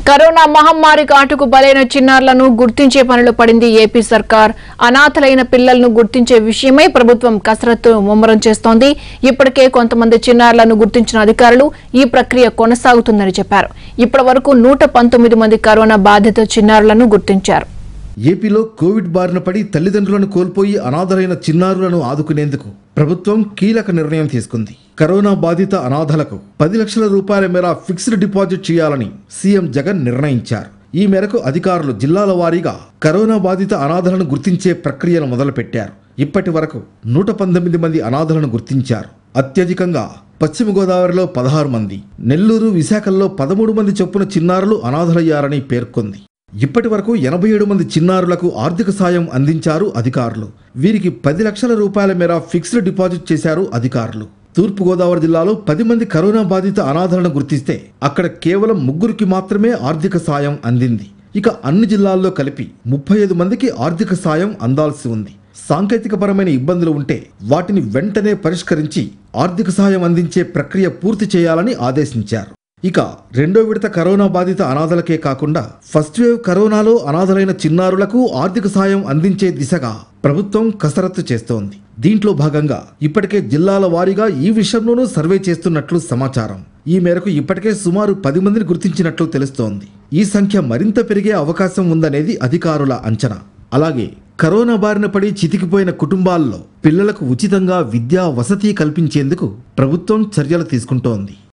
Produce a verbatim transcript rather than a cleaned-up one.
Corona మహమ్మారి కాటుకు బలైన చిన్నారులను గుర్తించే పనిలో పడింది ఏపీ సర్కార్. అనాథలైన పిల్లలను గుర్తించే విషయమై ప్రభుత్వం కసరత్తు ముమ్మరం చేస్తోంది. ఇప్పటికే కొంతమంది చిన్నారులను గుర్తించిన అధికారులు ఈ ప్రక్రియ కొనసాగుతుందని చెప్పారు. ఇప్పటివరకు నూట పంతొమ్మిది మంది కరోనా బాధిత చిన్నారులను గుర్తించారు. ఏపీలో కోవిడ్ బారిన పడి తల్లిదండ్రులను కోల్పోయి అనాథలైన చిన్నారులను ఆదుకునేందుకు ప్రభుత్వం కీలక నిర్ణయం తీసుకుంది. కరోనా బాధిత అనాథలకు పది లక్షల రూపాయల మేర ఫిక్స్డ్ డిపాజిట్ చేయాలని సీఎం జగన్ నిర్ణయించారు. ఈ మేరకు అధికారులు జిల్లాల వారీగా కరోనా బాధిత అనాథలను గుర్తించే ప్రక్రియను మొదలుపెట్టారు. ఇప్పటి వరకు నూట పంతొమ్మిది మంది అనాథలను గుర్తించారు. అత్యధికంగా పశ్చిమ గోదావరిలో పదహారు మంది, నెల్లూరు, విశాఖల్లో పదమూడు మంది చొప్పున చిన్నారులు అనాథలయ్యారని పేర్కొంది. ఇప్పటి వరకు ఎనభై ఏడు మంది చిన్నారులకు ఆర్థిక సాయం అందించారు అధికారులు. వీరికి పది లక్షల రూపాయల మేర ఫిక్స్డ్ డిపాజిట్ చేశారు అధికారులు. తూర్పుగోదావరి జిల్లాలో పది మంది కరోనా బాధిత అనాథలను గుర్తిస్తే అక్కడ కేవలం ముగ్గురికి మాత్రమే ఆర్థిక సాయం అందింది. ఇక అన్ని జిల్లాల్లో కలిపి ముప్పై ఐదు మందికి ఆర్థిక సాయం అందాల్సి ఉంది. సాంకేతికపరమైన ఇబ్బందులు ఉంటే వాటిని వెంటనే పరిష్కరించి ఆర్థిక సాయం అందించే ప్రక్రియ పూర్తి చేయాలని ఆదేశించారు. ఇక రెండో విడత కరోనా బాధిత అనాథలకే కాకుండా ఫస్ట్ వేవ్ కరోనాలో అనాథలైన చిన్నారులకు ఆర్థిక సాయం అందించే దిశగా ప్రభుత్వం కసరత్తు చేస్తోంది. దీంట్లో భాగంగా ఇప్పటికే జిల్లాల వారీగా ఈ విషయంలోనూ సర్వే చేస్తున్నట్లు సమాచారం. ఈ మేరకు ఇప్పటికే సుమారు పది మందిని గుర్తించినట్లు తెలుస్తోంది. ఈ సంఖ్య మరింత పెరిగే అవకాశం ఉందనేది అధికారుల అంచనా. అలాగే కరోనా బారిన పడి చితికిపోయిన కుటుంబాల్లో పిల్లలకు ఉచితంగా విద్యా వసతి కల్పించేందుకు ప్రభుత్వం చర్యలు తీసుకుంటోంది.